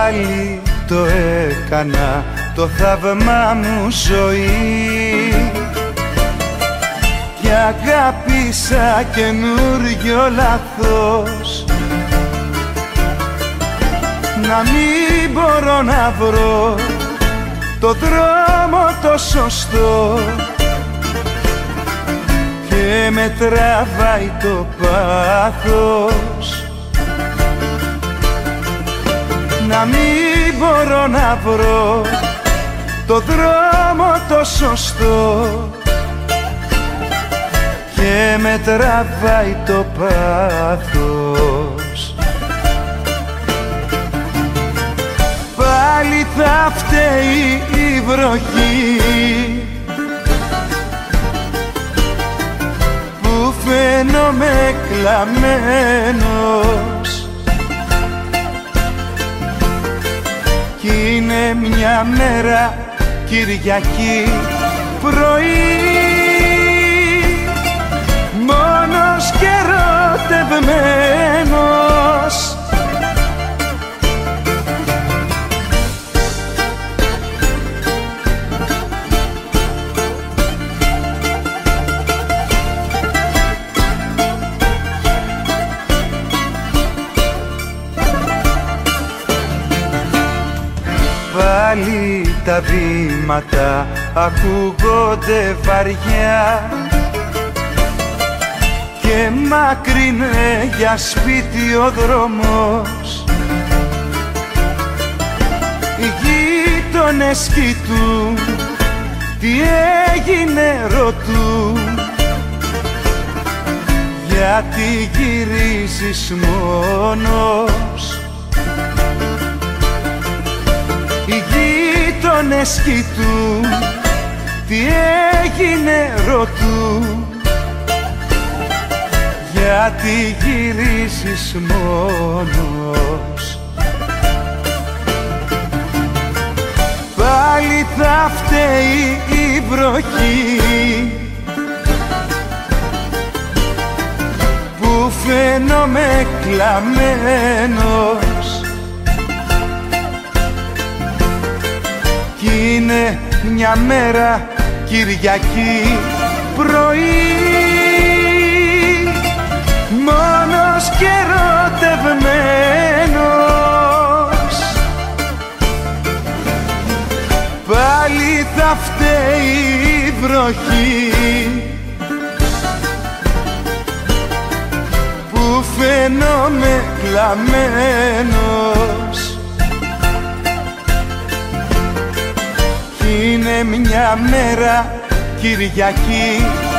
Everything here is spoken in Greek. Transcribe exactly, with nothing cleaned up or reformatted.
πάλι το έκανα, το θαύμα μου ζωή, και αγάπησα καινούριο λάθος. Να μην μπορώ να βρω το δρόμο το σωστό, και με τραβάει το πάθος. Να μην μπορώ να βρω το δρόμο το σωστό, και με τραβάει το πάθος. Πάλι θα φταίει η βροχή που φαίνομαι κλαμμένος, κι είναι μια μέρα Κυριακή πρωί, μόνος και ερωτευμένος. Πάλι τα βήματα ακούγονται βαριά, και μακρινέ για σπίτι ο δρόμος. Οι γείτονες κοιτούν, τι έγινε ρωτούν, γιατί γυρίζεις μόνος. Οι γείτονες κοιτούν, τι έγινε ρωτούν, γιατί γυρίζεις μόνος. Πάλι θα φταίει η βροχή που φαίνομαι κλαμμένος, κι είναι μια μέρα Κυριακή πρωί, μόνος και ερωτευμένος. Πάλι θα φταίει η βροχή που φαίνομαι κλαμμένος, κι είναι μια μέρα Κυριακή